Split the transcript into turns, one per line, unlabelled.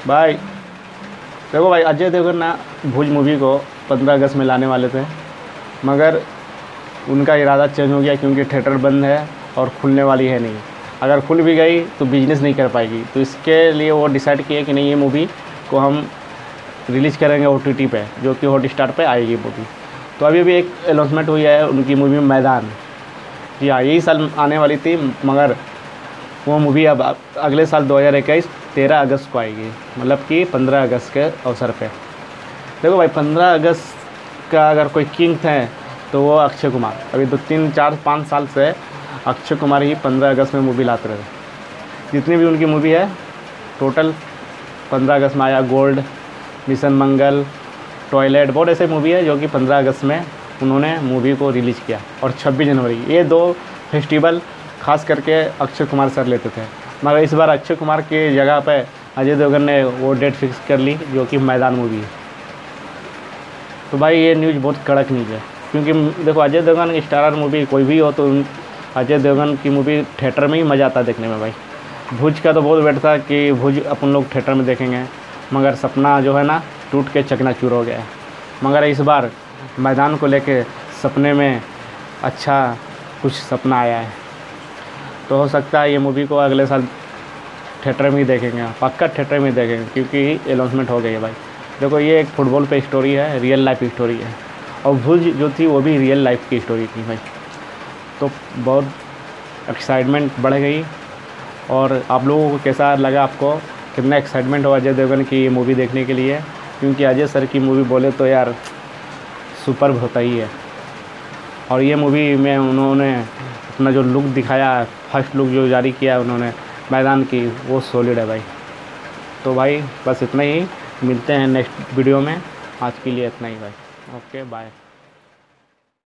भाई देखो भाई, अजय देवगन ना भूज मूवी को 15 अगस्त में लाने वाले थे, मगर उनका इरादा चेंज हो गया क्योंकि थिएटर बंद है और खुलने वाली है नहीं। अगर खुल भी गई तो बिजनेस नहीं कर पाएगी, तो इसके लिए वो डिसाइड किए कि नहीं, ये मूवी को हम रिलीज़ करेंगे OTT पे, जो कि हॉटस्टार पे आएगी मूवी। तो अभी भी एक अनाउंसमेंट हुई है उनकी मूवी मैदान। जी हाँ, यही साल आने वाली थी, मगर वो मूवी अब अगले साल 2021 13 अगस्त को आएगी, मतलब कि 15 अगस्त के अवसर पे। देखो भाई, 15 अगस्त का अगर कोई किंग थे तो वो अक्षय कुमार। अभी 2 3 4 5 साल से अक्षय कुमार ही 15 अगस्त में मूवी लाते रहे। जितनी भी उनकी मूवी है टोटल 15 अगस्त में आया। गोल्ड, मिशन मंगल, टॉयलेट, बहुत ऐसे मूवी है जो कि 15 अगस्त में उन्होंने मूवी को रिलीज़ किया। और 26 जनवरी, ये 2 फेस्टिवल खास करके अक्षय कुमार सर लेते थे, मगर इस बार अक्षय कुमार की जगह पे अजय देवगन ने वो डेट फिक्स कर ली, जो कि मैदान मूवी है। तो भाई ये न्यूज़ बहुत कड़क न्यूज़ है, क्योंकि देखो अजय देवगन की स्टारर मूवी कोई भी हो तो अजय देवगन की मूवी थिएटर में ही मज़ा आता है देखने में। भाई भुज का तो बहुत वेट था कि भुज अपन लोग थिएटर में देखेंगे, मगर सपना जो है ना टूट के चकनाचूर हो गया है। मगर इस बार मैदान को लेके सपने में अच्छा कुछ सपना आया है, तो हो सकता है ये मूवी को अगले साल थिएटर में ही देखेंगे, पक्का थिएटर में ही देखेंगे, क्योंकि अनाउंसमेंट हो गई है। भाई देखो, ये एक फुटबॉल पे स्टोरी है, रियल लाइफ स्टोरी है, और भुज जो थी वो भी रियल लाइफ की स्टोरी थी भाई। तो बहुत एक्साइटमेंट बढ़ गई। और आप लोगों को कैसा लगा, आपको कितना एक्साइटमेंट हो अजय देवगन की ये मूवी देखने के लिए? क्योंकि अजय सर की मूवी बोले तो यार सुपर्ब होता ही है। और ये मूवी में उन्होंने अपना जो लुक दिखाया, फर्स्ट लुक जो जारी किया उन्होंने मैदान की, वो सॉलिड है भाई। तो भाई बस इतना ही, मिलते हैं नेक्स्ट वीडियो में। आज के लिए इतना ही भाई, ओके बाय।